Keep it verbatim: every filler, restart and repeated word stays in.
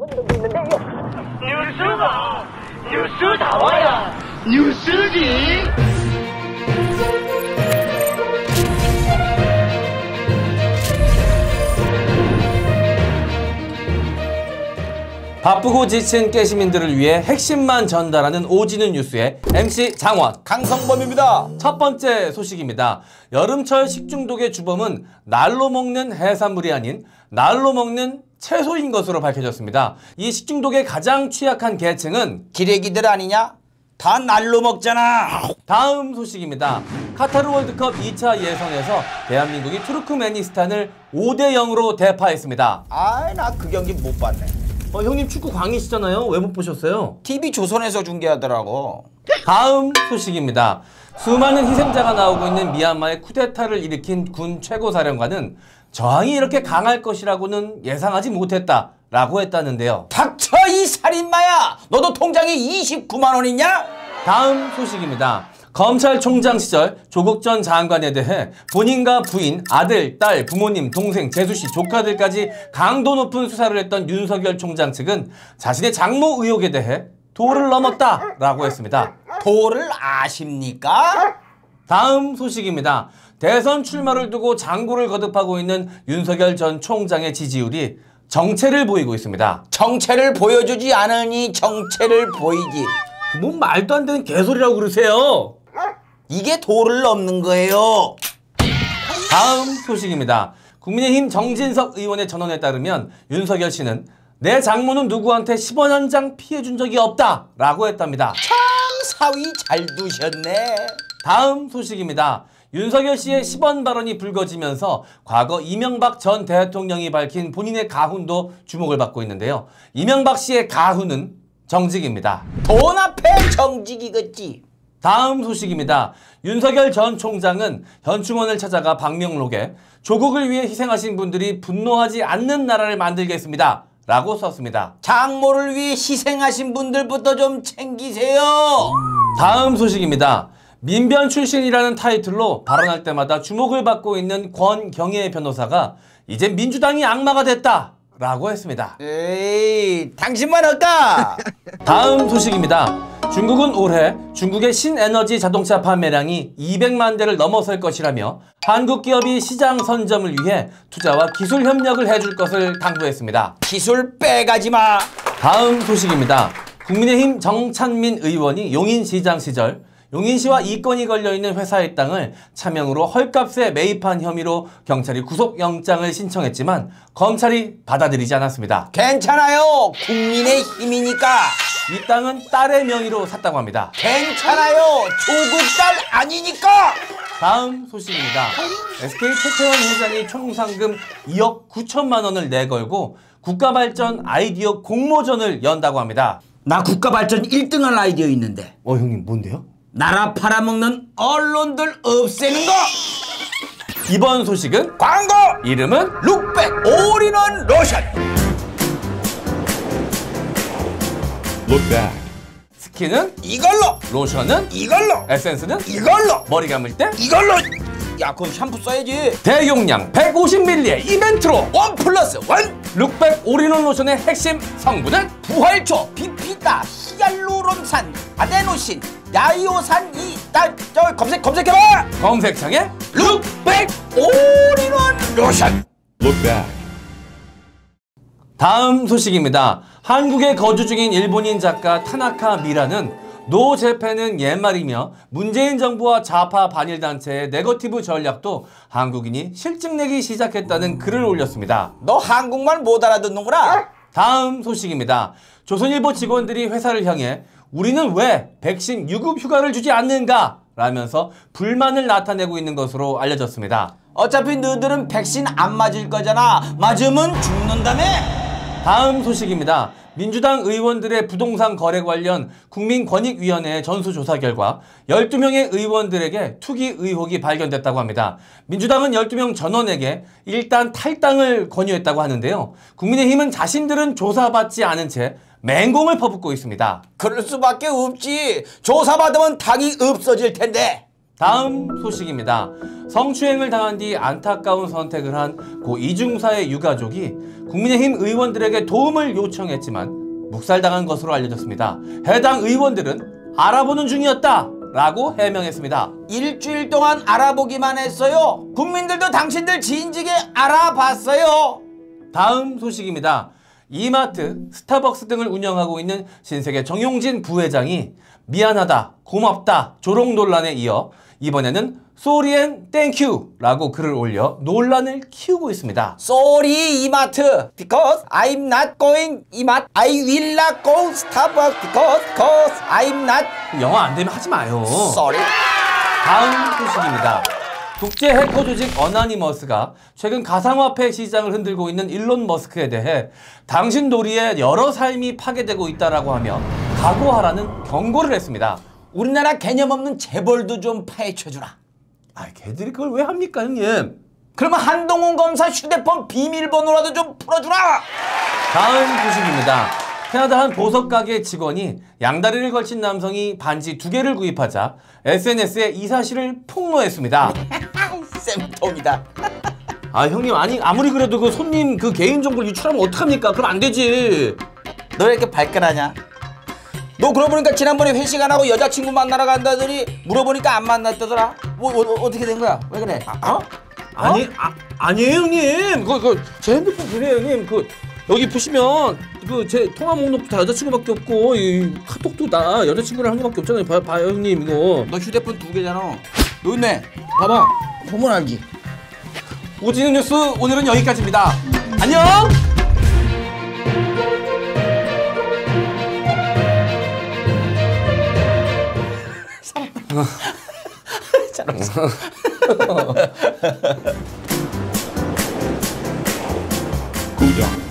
한번 듣고 있는데요. 뉴스가 뉴스 나와야 뉴스지. 바쁘고 지친 깨시민들을 위해 핵심만 전달하는 오지는 뉴스의 엠씨 장원, 강성범입니다. 첫 번째 소식입니다. 여름철 식중독의 주범은 날로 먹는 해산물이 아닌 날로 먹는 채소인 것으로 밝혀졌습니다. 이 식중독의 가장 취약한 계층은 기레기들 아니냐? 다 날로 먹잖아. 다음 소식입니다. 카타르 월드컵 이 차 예선에서 대한민국이 투르크메니스탄을 오 대 영으로 대파했습니다. 아이, 나 그 경기 못 봤네. 어, 형님 축구 광이시잖아요. 왜 못 보셨어요? 티비 조선에서 중계하더라고. 다음 소식입니다. 수많은 희생자가 나오고 있는 미얀마의 쿠데타를 일으킨 군 최고사령관은 저항이 이렇게 강할 것이라고는 예상하지 못했다라고 했다는데요. 닥쳐 이 살인마야! 너도 통장에 이십구만 원 있냐? 다음 소식입니다. 검찰총장 시절 조국 전 장관에 대해 본인과 부인, 아들, 딸, 부모님, 동생, 재수씨, 조카들까지 강도 높은 수사를 했던 윤석열 총장 측은 자신의 장모 의혹에 대해 도를 넘었다라고 했습니다. 도를 아십니까? 다음 소식입니다. 대선 출마를 두고 장고를 거듭하고 있는 윤석열 전 총장의 지지율이 정체를 보이고 있습니다. 정체를 보여주지 않으니 정체를 보이지. 뭔 말도 안 되는 개소리라고 그러세요. 이게 도를 넘는 거예요. 다음 소식입니다. 국민의힘 정진석 의원의 전언에 따르면 윤석열 씨는 내 장모는 누구한테 십 원 한 장 피해준 적이 없다라고 했답니다. 참 사위 잘 두셨네. 다음 소식입니다. 윤석열 씨의 십 원 발언이 불거지면서 과거 이명박 전 대통령이 밝힌 본인의 가훈도 주목을 받고 있는데요. 이명박 씨의 가훈은 정직입니다. 돈 앞에 정직이겠지. 다음 소식입니다. 윤석열 전 총장은 현충원을 찾아가 방명록에 조국을 위해 희생하신 분들이 분노하지 않는 나라를 만들겠습니다 라고 썼습니다. 장모를 위해 희생하신 분들부터 좀 챙기세요. 다음 소식입니다. 민변 출신이라는 타이틀로 발언할 때마다 주목을 받고 있는 권경혜 변호사가 이제 민주당이 악마가 됐다 라고 했습니다. 에이, 당신만 할까? 다음 소식입니다. 중국은 올해 중국의 신에너지 자동차 판매량이 이백만 대를 넘어설 것이라며 한국 기업이 시장 선점을 위해 투자와 기술 협력을 해줄 것을 당부했습니다. 기술 빼가지 마. 다음 소식입니다. 국민의힘 정찬민 의원이 용인시장 시절 용인시와 이권이 걸려있는 회사의 땅을 차명으로 헐값에 매입한 혐의로 경찰이 구속영장을 신청했지만 검찰이 받아들이지 않았습니다. 괜찮아요. 국민의 힘이니까. 이 땅은 딸의 명의로 샀다고 합니다. 괜찮아요. 조국 딸 아니니까. 다음 소식입니다. 에스케이 태태원 회장이 총 상금 이억 구천만 원을 내걸고 국가발전 아이디어 공모전을 연다고 합니다. 나 국가발전 일 등 할 아이디어 있는데. 어, 형님 뭔데요? 나라 팔아먹는 언론들 없애는 거. 이번 소식은 광고. 이름은 룩백 올인원 로션. 룩백. 스킨은 이걸로. 로션은 이걸로. 에센스는 이걸로. 머리 감을 때 이걸로. 야, 그건 샴푸 써야지. 대용량 백오십 밀리리터의 이벤트로 원 플러스 원. 룩백 올인원 로션의 핵심 성분은 부활초, 비피다, 히알루론산, 아데노신, 야이오산 이, 나, 저 검색 검색해봐. 검색창에 룩백 올인원 로션. 룩백. 다음 소식입니다. 한국에 거주 중인 일본인 작가 타나카 미라는 노 재팬은 옛말이며 문재인 정부와 좌파 반일단체의 네거티브 전략도 한국인이 실증내기 시작했다는 글을 올렸습니다. 너 한국말 못 알아듣는구나. 다음 소식입니다. 조선일보 직원들이 회사를 향해 우리는 왜 백신 유급 휴가를 주지 않는가? 라면서 불만을 나타내고 있는 것으로 알려졌습니다. 어차피 너희들은 백신 안 맞을 거잖아. 맞으면 죽는다며. 다음 소식입니다. 민주당 의원들의 부동산 거래 관련 국민권익위원회 전수조사 결과 열두 명의 의원들에게 투기 의혹이 발견됐다고 합니다. 민주당은 열두 명 전원에게 일단 탈당을 권유했다고 하는데요. 국민의힘은 자신들은 조사받지 않은 채 맹공을 퍼붓고 있습니다. 그럴 수밖에 없지. 조사받으면 당이 없어질 텐데. 다음 소식입니다. 성추행을 당한 뒤 안타까운 선택을 한 고 이중사의 유가족이 국민의힘 의원들에게 도움을 요청했지만 묵살당한 것으로 알려졌습니다. 해당 의원들은 알아보는 중이었다 라고 해명했습니다. 일주일 동안 알아보기만 했어요. 국민들도 당신들 진즉에 알아봤어요. 다음 소식입니다. 이마트, 스타벅스 등을 운영하고 있는 신세계 정용진 부회장이 미안하다, 고맙다, 조롱 논란에 이어 이번에는 Sorry and Thank you 라고 글을 올려 논란을 키우고 있습니다. Sorry 이마트 because I'm not going 이마트. I will not go Starbucks because cause I'm not 영어 안 되면 하지 마요. sorry. 다음 소식입니다. 국제 해커 조직 어나니머스가 최근 가상화폐 시장을 흔들고 있는 일론 머스크에 대해 당신 도리에 여러 삶이 파괴되고 있다라고 하며 각오하라는 경고를 했습니다. 우리나라 개념 없는 재벌도 좀 파헤쳐주라. 아, 걔들이 그걸 왜 합니까, 형님? 그러면 한동훈 검사 휴대폰 비밀번호라도 좀 풀어주라. 다음 소식입니다. 캐나다 한 보석 가게 직원이 양다리를 걸친 남성이 반지 두 개를 구입하자 에스엔에스에 이 사실을 폭로했습니다. 쌤통이다. 아, 형님, 아니 아무리 그래도 그 손님 그 개인 정보를 유출하면 어떡합니까? 그럼 안 되지. 너 왜 이렇게 발끈하냐? 너 그러고 보니까 지난번에 회식 안 하고 여자친구 만나러 간다더니 물어보니까 안 만났다더라. 뭐 어, 어, 어떻게 된 거야? 왜 그래? 어? 아니, 아, 아니에요, 형님. 그, 그, 제 핸드폰 보세요, 형님. 그, 여기 보시면, 그, 제 통화 목록도 다 여자친구밖에 없고, 이 카톡도 다 여자친구랑 한 개밖에 없잖아요. 봐요, 봐요, 형님, 이거. 너 휴대폰 두 개잖아. 여기 있네. 봐봐. 보면 알지. 오지는 뉴스, 오늘은 여기까지입니다. 안녕! 잘했어. 구독